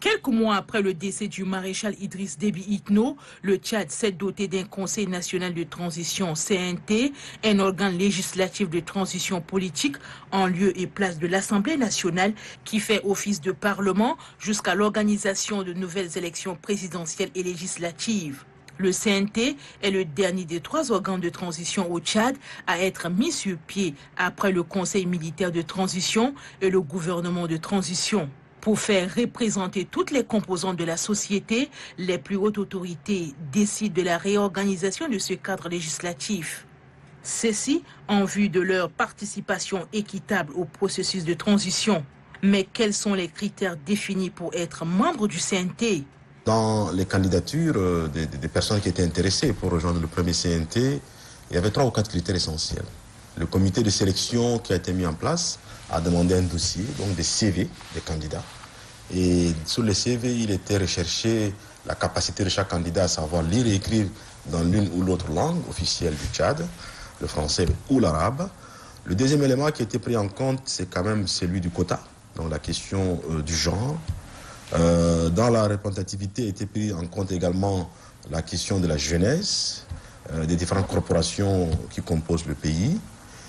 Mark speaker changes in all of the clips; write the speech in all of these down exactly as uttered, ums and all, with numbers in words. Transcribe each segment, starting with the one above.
Speaker 1: Quelques mois après le décès du maréchal Idriss Déby Itno, le Tchad s'est doté d'un Conseil national de transition C N T, un organe législatif de transition politique en lieu et place de l'Assemblée nationale qui fait office de parlement jusqu'à l'organisation de nouvelles élections présidentielles et législatives. Le C N T est le dernier des trois organes de transition au Tchad à être mis sur pied après le Conseil militaire de transition et le gouvernement de transition. Pour faire représenter toutes les composantes de la société, les plus hautes autorités décident de la réorganisation de ce cadre législatif. Ceci en vue de leur participation équitable au processus de transition. Mais quels sont les critères définis pour être membre du C N T?
Speaker 2: Dans les candidatures des, des personnes qui étaient intéressées pour rejoindre le premier C N T, il y avait trois ou quatre critères essentiels. Le comité de sélection qui a été mis en place a demandé un dossier, donc des C V des candidats. Et sur les C V, il était recherché la capacité de chaque candidat à savoir lire et écrire dans l'une ou l'autre langue officielle du Tchad, le français ou l'arabe. Le deuxième élément qui a été pris en compte, c'est quand même celui du quota, donc la question euh, du genre. Euh, dans la représentativité a été pris en compte également la question de la jeunesse, euh, des différentes corporations qui composent le pays.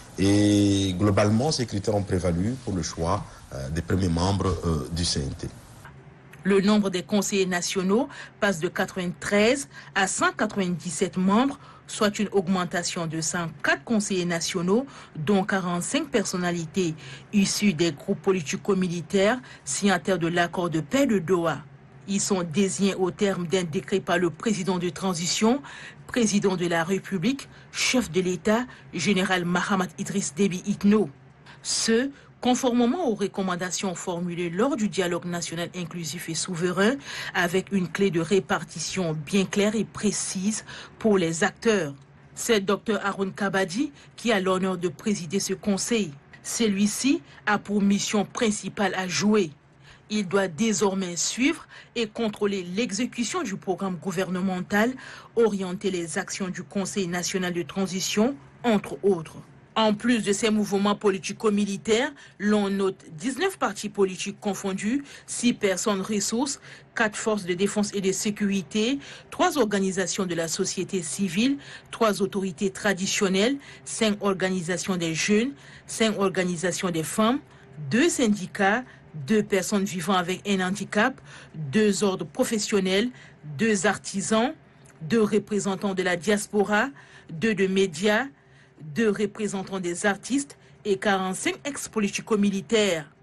Speaker 2: Et globalement, ces critères ont prévalu pour le choix euh, des premiers membres euh, du C N T.
Speaker 1: Le nombre des conseillers nationaux passe de quatre-vingt-treize à cent quatre-vingt-dix-sept membres, soit une augmentation de cent quatre conseillers nationaux, dont quarante-cinq personnalités issues des groupes politico-militaires signataires de l'accord de paix de Doha. Ils sont désignés au terme d'un décret par le président de transition, président de la République, chef de l'État, général Mahamat Idriss Déby Itno. Ce, conformément aux recommandations formulées lors du dialogue national inclusif et souverain, avec une clé de répartition bien claire et précise pour les acteurs. C'est Dr Haroun Kabadi qui a l'honneur de présider ce conseil. Celui-ci a pour mission principale à jouer. Il doit désormais suivre et contrôler l'exécution du programme gouvernemental, orienter les actions du Conseil national de transition, entre autres. En plus de ces mouvements politico-militaires, l'on note dix-neuf partis politiques confondus, six personnes ressources, quatre forces de défense et de sécurité, trois organisations de la société civile, trois autorités traditionnelles, cinq organisations des jeunes, cinq organisations des femmes, deux syndicats, deux personnes vivant avec un handicap, deux ordres professionnels, deux artisans, deux représentants de la diaspora, deux de médias, deux représentants des artistes et quarante-cinq ex-politico-militaires.